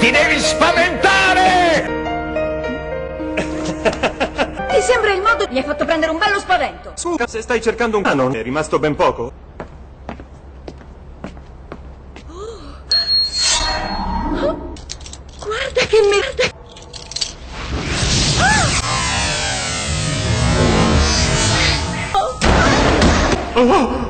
Ti devi spaventare! Ti sembra il modo? Mi hai fatto prendere un bello spavento. Scusa, se stai cercando un canon, è rimasto ben poco? Guarda che merda! Oh!